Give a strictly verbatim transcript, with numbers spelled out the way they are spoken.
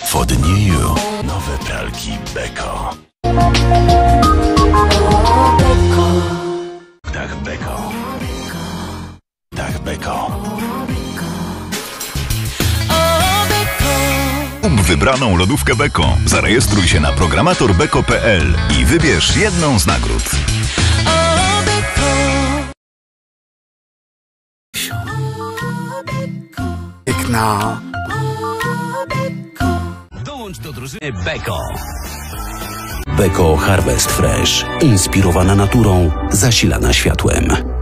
For the new you. Nowe pralki Beko. Dach Beko. Dach Beko. Kup wybraną lodówkę Beko. Zarejestruj się na programator beko kropka pe el i wybierz jedną z nagród. Piękna. Dołącz do drużyny Beko. Beko Harvest Fresh. Inspirowana naturą, zasilana światłem.